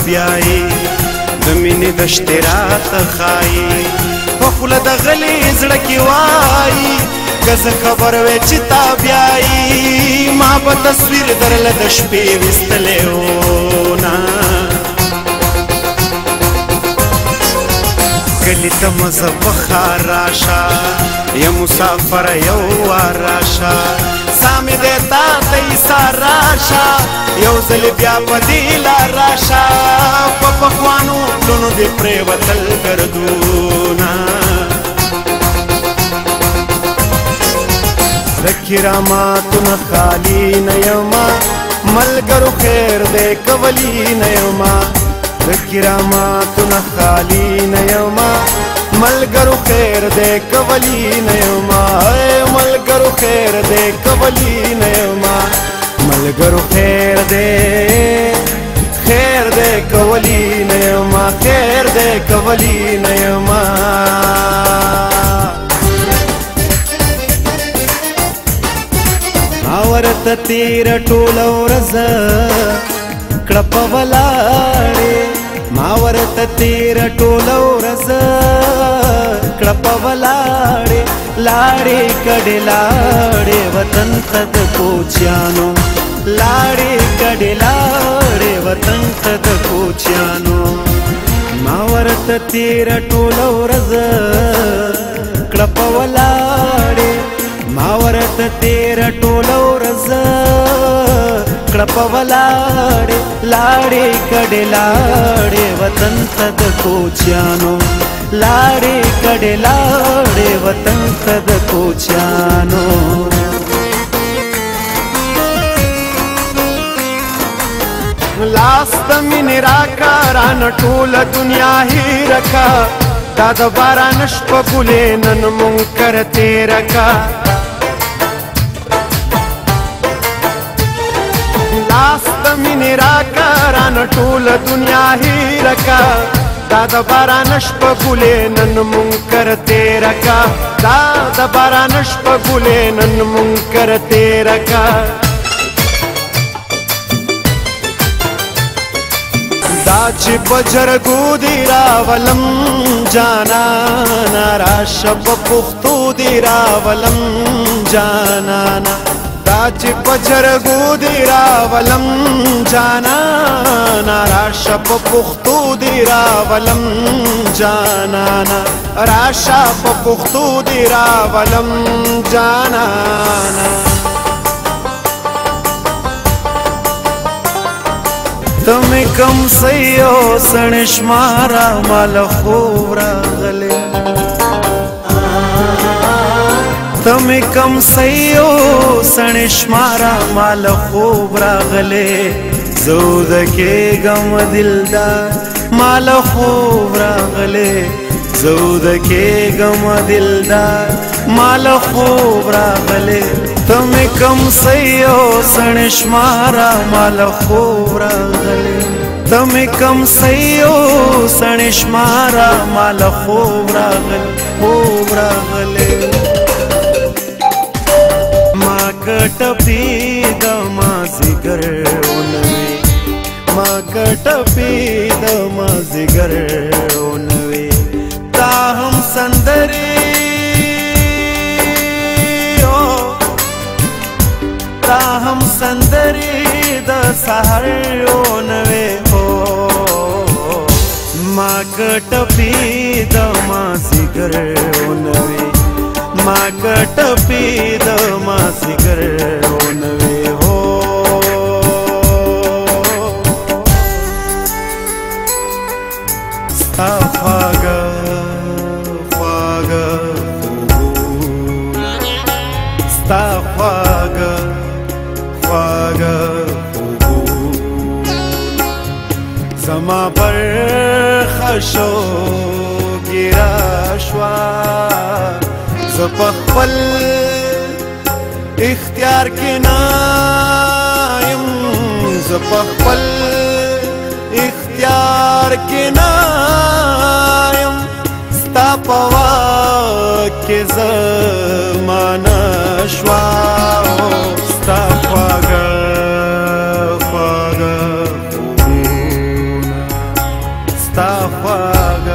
بیایي د مینې د شتې راته ښایي په خوله د غلي زړه کې وایي که زه خبر وې چې تا بیایي ما به تصویر درله د شپې ویستلی وونه کلي ته مزه په ښار راشه یا مسافره یو وار راشه سا مې دی تا ته ایسار راشه یو ځل بیا په دې لار راشه په پخوانو پلونو دې پرېوتل ګردونه د کراماتو نه خالي نه یمه ملګرو خیر دی کولی نه یمه د کراماتو نه خالي نه یمه ملګرو خیر دی کولی نه یمه ملګرو خیر دی کولی نه یمه ملګرو خیر دی کولی نه یمه خیر دی کولی نه یمه ما ورته تېره ټوله ورځ کړه په ولاړې ما ورته تېره ټوله ورځ کړه په ولاړې لاړې کډې لاړې وطن ته د کوچیانو لاړې کډې لاړې وطن ته د کوچیانو ما ورته تېره ټوله ورځ کړه په ولاړې ما ورته تېره ټوله ورځ کړه په ولاړې لاړې کډې لاړې وطن ته د کوچیانو لاړې کډې لاړې وطن ته د کوچیانو لاس د مینې راکه رانه ټوله دنیا هېره که دا د باران شپه ګلې نن مونږ کره تېره که لاس د مینې راکه رانه ټوله دنیا هېره که دا د باران شپه ګلې نن مونږ کره تېره که دا د باران شپه ګلې نن مونږ کره تېره که دا چې په جرګو دې راولم جانانا راشه په پښتو دې راولم جانانا دا چې په جرګو دې راولم جانانا راشه په پښتو دې راولم جانانا راشه په پښتو دې راولم جانانا تمہیں کم سیو سنش مارا مال خوب راغلے تمہیں کم سیو سنش مارا مال خوب راغلے زود کے غم دلدار مال خوب راغلے زود کے غم دلدار مال خوب راغلے تمہیں کم سیو سنش مارا مال خوب راغلے تمہیں کم سیو سنش مارا مال خوب راغلے ما کټپی د مازیګر اونوي ما کټپی د مازیګر اونوي تا هم سندري تا هم سندري د سحر اونوي هو ما کټپی د مازیګر اونوي ما کټپی د مازیګر اونوي هو ستا خواږه خواږه خوبونه ستا خواږه خواږه خوبونه زما برخه شو ګیره شوه زه په خپل اختیار کې نه یم زه په خپل اختیار کې نه یم ستا په واک کې زما نه شوه ستا خواږه خواږه خوبونه ستا خواږه